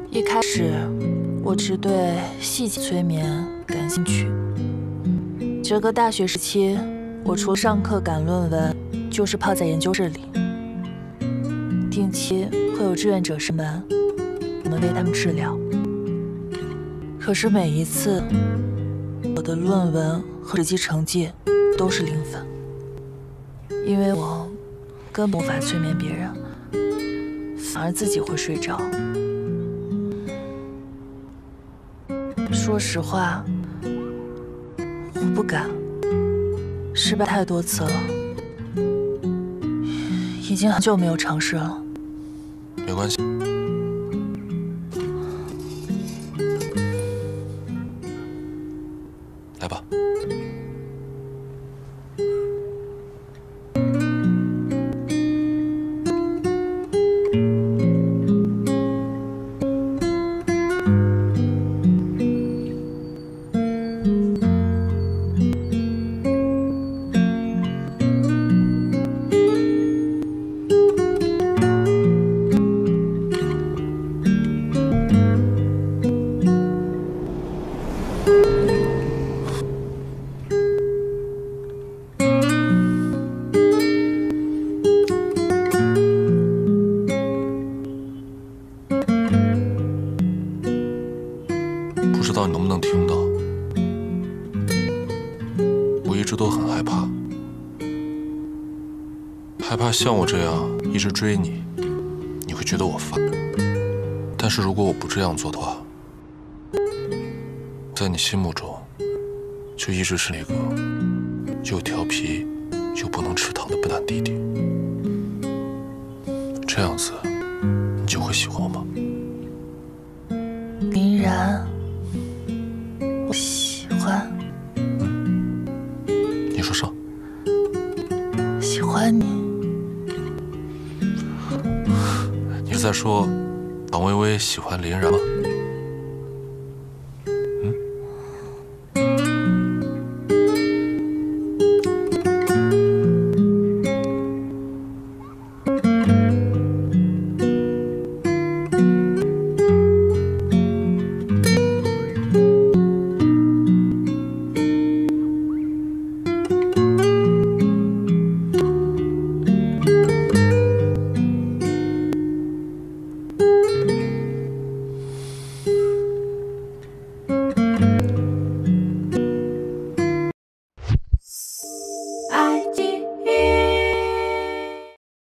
一开始，我只对细节催眠感兴趣。整个大学时期，我除了上课赶论文，就是泡在研究室里。定期会有志愿者上门，我们为他们治疗。可是每一次，我的论文和实际成绩都是0分，因为我根本无法催眠别人，反而自己会睡着。说实话，我不敢，失败太多次了，已经很久没有尝试了。 没关系，来吧。不知道你能不能听到，我一直都很害怕，害怕像我这样一直追你，你会觉得我烦。但是如果我不这样做的话，在你心目中，就一直是那个又调皮又不能吃糖的笨蛋弟弟。这样子，你就会喜欢我吗？ 林然，我喜欢。 你说啥？ 喜欢你。 你是在说党薇薇喜欢林然吗？